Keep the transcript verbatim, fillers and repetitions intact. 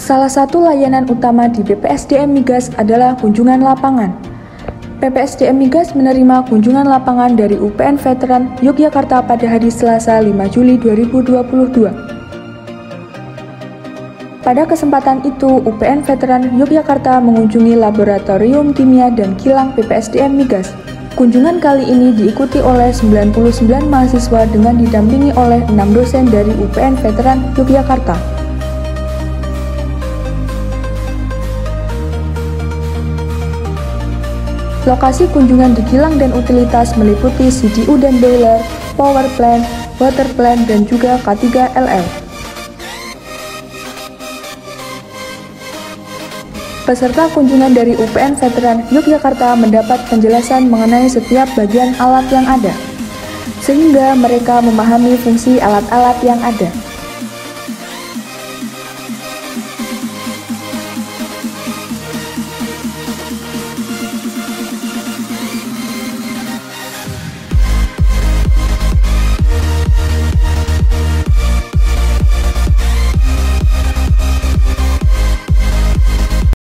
Salah satu layanan utama di B P S D M Migas adalah kunjungan lapangan. B P S D M Migas menerima kunjungan lapangan dari U P N Veteran Yogyakarta pada hari Selasa lima Juli dua ribu dua puluh dua. Pada kesempatan itu, U P N Veteran Yogyakarta mengunjungi Laboratorium Kimia dan Kilang B P S D M Migas. Kunjungan kali ini diikuti oleh sembilan puluh sembilan mahasiswa dengan didampingi oleh enam dosen dari U P N Veteran Yogyakarta. Lokasi kunjungan di kilang dan utilitas meliputi C D U dan boiler, power plant, water plant, dan juga K tiga L L. Peserta kunjungan dari U P N Veteran Yogyakarta mendapat penjelasan mengenai setiap bagian alat yang ada, sehingga mereka memahami fungsi alat-alat yang ada.